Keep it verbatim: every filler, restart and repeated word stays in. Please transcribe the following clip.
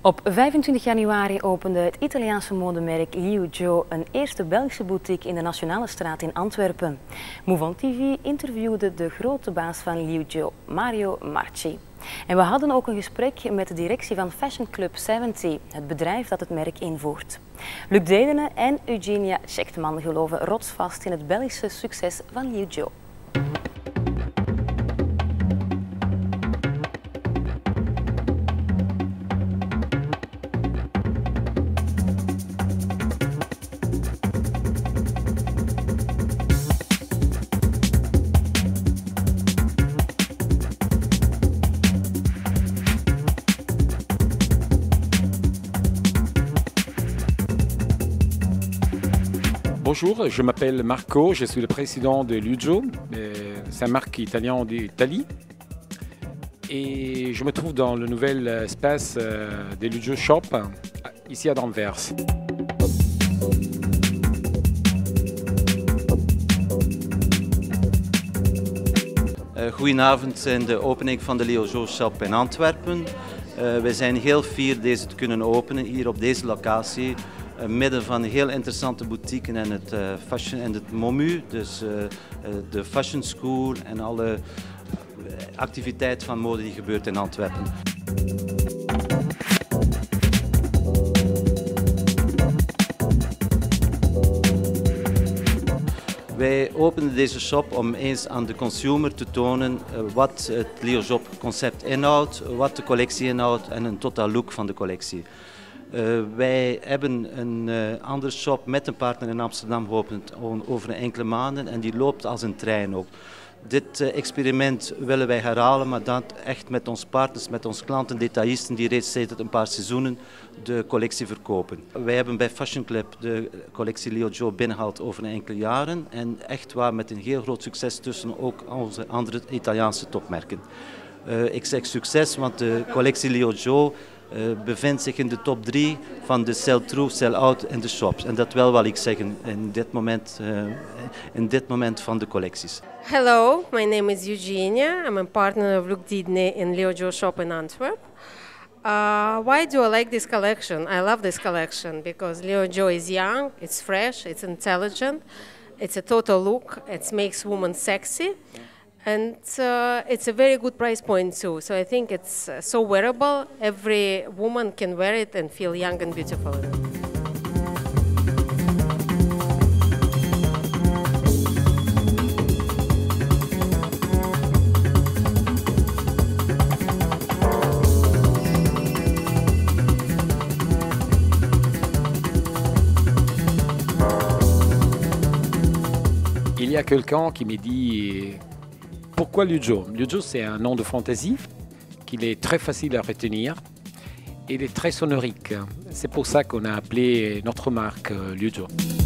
Op vijfentwintig januari opende het Italiaanse modemerk Liu Jo een eerste Belgische boutique in de Nationale Straat in Antwerpen. Mouvant T V interviewde de grote baas van Liu Jo, Mario Marci. En we hadden ook een gesprek met de directie van Fashion Club zeventig, het bedrijf dat het merk invoert. Luc Dedene en Eugenia Schechtman geloven rotsvast in het Belgische succes van Liu Jo. Bonjour, je m'appelle Marco, je suis le président de Liu Jo, c'est une marque italienne d'Italie. Et je me trouve dans le nouvel espace de Liu Jo Shop, ici à Anvers. Uh, goedenavond in de opening van de Liu Jo Shop in Antwerpen. Uh, wij zijn heel fier deze te kunnen openen hier op deze locatie. Uh, midden van een heel interessante boutique en het, uh, fashion, en het MOMU, dus uh, uh, de Fashion School en alle activiteiten van mode die gebeurt in Antwerpen. Wij openden deze shop om eens aan de consumer te tonen uh, wat het Liu Jo concept inhoudt, wat de collectie inhoudt en een totaal look van de collectie. Uh, wij hebben een uh, andere shop met een partner in Amsterdam geopend over enkele maanden en die loopt als een trein ook. Dit uh, experiment willen wij herhalen, maar dat echt met onze partners, met onze klanten, detailisten die reeds sinds een paar seizoenen de collectie verkopen. Wij hebben bij Fashion Club de collectie Liu Jo binnengehaald over enkele jaren en echt waar met een heel groot succes tussen ook onze andere Italiaanse topmerken. Uh, ik zeg succes, want de collectie Liu Jo Uh, bevindt zich in de top drie van de sell-through, sell-out in de shops. En dat wil wel ik zeggen in dit moment, uh, in dit moment van de collecties. Hello, my name is Eugenia. I'm a partner of Luc Dedene in Liu Jo Shop in Antwerp. Uh, why do I like this collection? I love this collection because Liu Jo is young, it's fresh, it's intelligent, it's a total look, it makes women sexy. And uh, it's a very good price point too, so I think it's uh, so wearable. Every woman can wear it and feel young and beautiful. Il y a quelqu'un qui me dit pourquoi Liu Jo? Liu Jo, c'est un nom de fantaisie, qu'il est très facile à retenir et il est très sonorique. C'est pour ça qu'on a appelé notre marque Liu Jo.